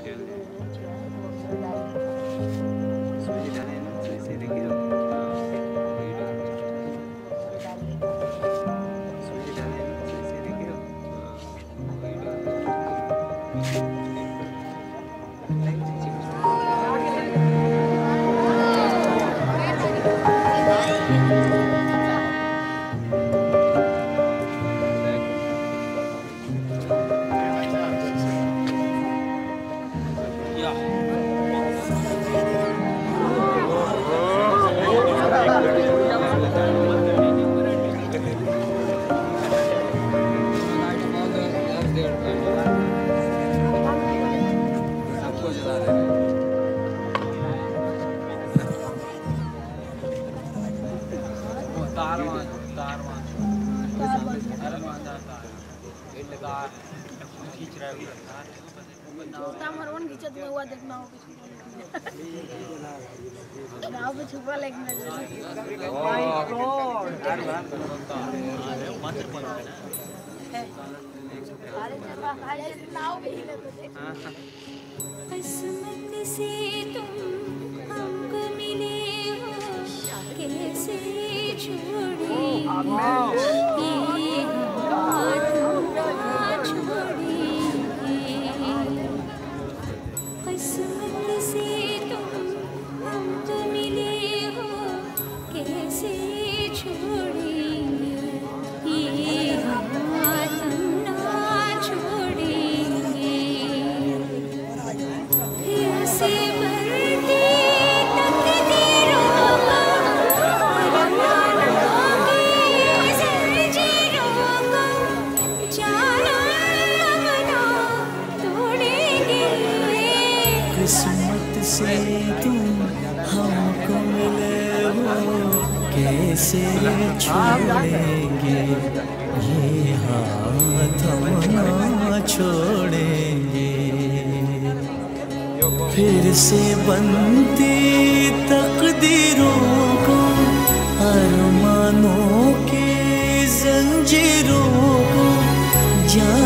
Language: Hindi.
किस्मत से तुम हमको मिले हो, कैसे छोड़ेंगे ये हाथ ना छोड़ेंगे। किस्मत से तुम हमको मिले हो, कैसे छोड़ेंगे ये हाथ ना छोड़ेंगे। फिर से बढ़ती तकदीरों को अरमानों की ज़ंजीरों को जाना ना तोड़ेंगे। किस्मत से तुम हमको मिले हो, कैसे छोड़ेंगे ये हाथ हम ना छोड़ेंगे। फिर से बनती तकदीरों को अरमानों की जंजीरों को